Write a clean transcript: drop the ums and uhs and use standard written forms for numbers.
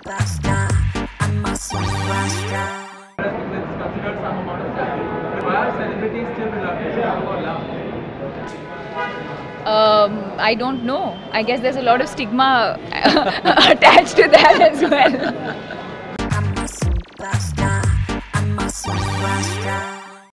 superstar. I'm a superstar. It's considered some amount of salary. Why are celebrities still reluctant to talk about love? I don't know. I guess there's a lot of stigma attached to that as well. I'm a superstar. I'm a superstar.